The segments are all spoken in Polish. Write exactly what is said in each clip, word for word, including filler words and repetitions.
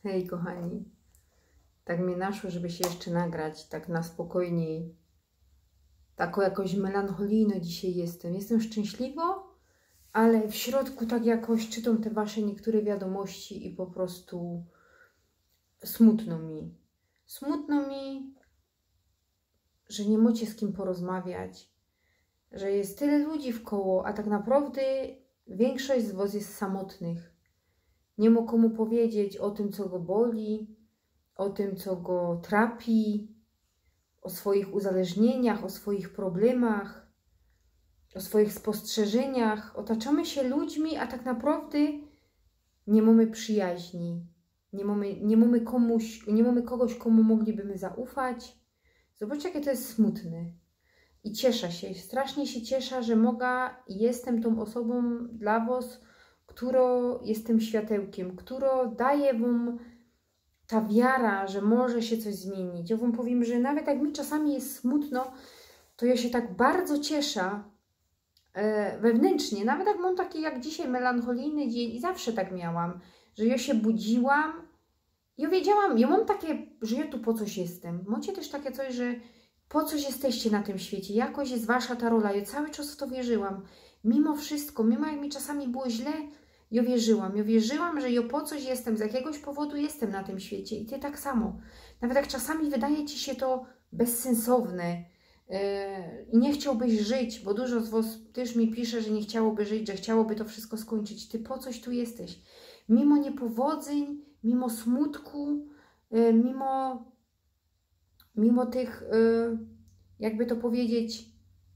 Hej kochani, tak mnie naszło, żeby się jeszcze nagrać, tak na spokojniej. Taką jakoś melancholijno dzisiaj jestem. Jestem szczęśliwo, ale w środku tak jakoś czytam te wasze niektóre wiadomości i po prostu smutno mi. Smutno mi, że nie macie z kim porozmawiać, że jest tyle ludzi wkoło, a tak naprawdę większość z was jest samotnych. Nie ma komu powiedzieć o tym, co go boli, o tym, co go trapi, o swoich uzależnieniach, o swoich problemach, o swoich spostrzeżeniach. Otaczamy się ludźmi, a tak naprawdę nie mamy przyjaźni, nie mamy, nie mamy, komuś, nie mamy kogoś, komu moglibyśmy zaufać. Zobaczcie, jakie to jest smutne. I cieszę się, strasznie się cieszę, że mogę i jestem tą osobą dla was, którą jestem światełkiem, którą daje wam ta wiara, że może się coś zmienić. Ja wam powiem, że nawet jak mi czasami jest smutno, to ja się tak bardzo cieszę e, wewnętrznie. Nawet jak mam taki jak dzisiaj melancholijny dzień i zawsze tak miałam, że ja się budziłam, ja wiedziałam, ja mam takie, że ja tu po coś jestem. Macie też takie coś, że po coś jesteście na tym świecie, jakoś jest wasza ta rola. Ja cały czas w to wierzyłam. Mimo wszystko, mimo jak mi czasami było źle, ja wierzyłam. Ja wierzyłam, że ja po coś jestem, z jakiegoś powodu jestem na tym świecie. I ty tak samo. Nawet jak czasami wydaje ci się to bezsensowne yy, i nie chciałbyś żyć, bo dużo z was też mi pisze, że nie chciałoby żyć, że chciałoby to wszystko skończyć. Ty po coś tu jesteś. Mimo niepowodzeń, mimo smutku, yy, mimo, mimo tych, yy, jakby to powiedzieć,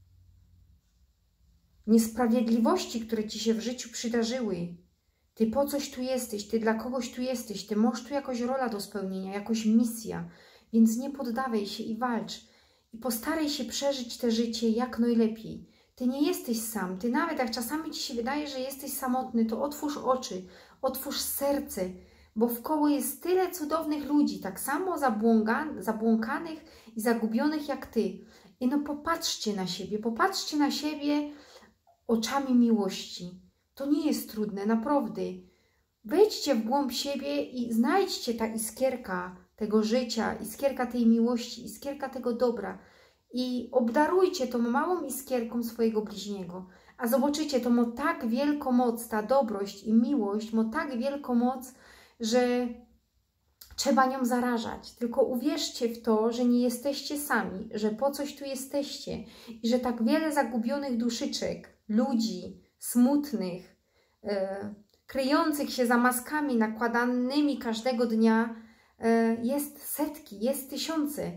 niesprawiedliwości, które ci się w życiu przydarzyły. Ty po coś tu jesteś, ty dla kogoś tu jesteś, ty masz tu jakoś rola do spełnienia, jakoś misja, więc nie poddawaj się i walcz. I postaraj się przeżyć te życie jak najlepiej. Ty nie jesteś sam, ty nawet jak czasami ci się wydaje, że jesteś samotny, to otwórz oczy, otwórz serce, bo wkoło jest tyle cudownych ludzi, tak samo zabłąkanych i zagubionych jak ty. I no popatrzcie na siebie, popatrzcie na siebie oczami miłości. To nie jest trudne, naprawdę. Wejdźcie w głąb siebie i znajdźcie ta iskierka tego życia, iskierka tej miłości, iskierka tego dobra i obdarujcie tą małą iskierką swojego bliźniego. A zobaczycie, to ma tak wielką moc, ta dobrość i miłość ma tak wielką moc, że trzeba nią zarażać. Tylko uwierzcie w to, że nie jesteście sami, że po coś tu jesteście i że tak wiele zagubionych duszyczek, ludzi, smutnych, e, kryjących się za maskami nakładanymi każdego dnia e, jest setki, jest tysiące.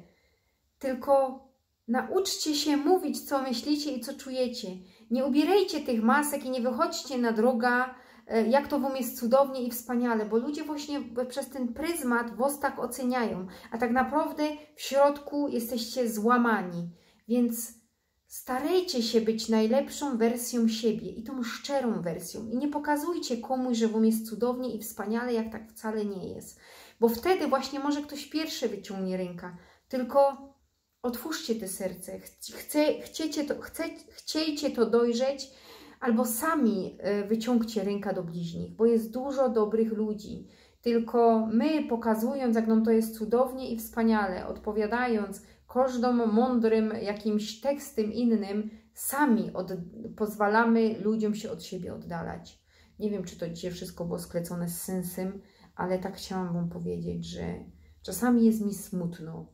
Tylko nauczcie się mówić, co myślicie i co czujecie. Nie ubierajcie tych masek i nie wychodźcie na drogę, e, jak to wam jest cudownie i wspaniale, bo ludzie właśnie przez ten pryzmat was tak oceniają, a tak naprawdę w środku jesteście złamani. Więc starajcie się być najlepszą wersją siebie i tą szczerą wersją. I nie pokazujcie komuś, że wam jest cudownie i wspaniale, jak tak wcale nie jest. Bo wtedy właśnie może ktoś pierwszy wyciągnie rękę. Tylko otwórzcie te serce. Chce, chcecie to, chce, chciejcie to dojrzeć, albo sami wyciągcie rękę do bliźnich, bo jest dużo dobrych ludzi. Tylko my, pokazując, jak nam to jest cudownie i wspaniale, odpowiadając każdym mądrym jakimś tekstem innym, sami od, pozwalamy ludziom się od siebie oddalać. Nie wiem, czy to dzisiaj wszystko było sklecone z sensem, ale tak chciałam wam powiedzieć, że czasami jest mi smutno,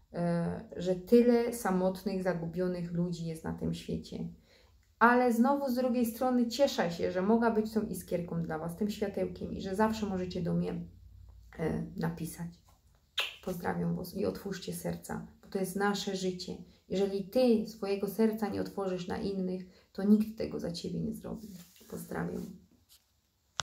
że tyle samotnych, zagubionych ludzi jest na tym świecie. Ale znowu z drugiej strony cieszę się, że mogę być tą iskierką dla was, tym światełkiem i że zawsze możecie do mnie napisać. Pozdrawiam was i otwórzcie serca, bo to jest nasze życie. Jeżeli ty swojego serca nie otworzysz na innych, to nikt tego za ciebie nie zrobi. Pozdrawiam.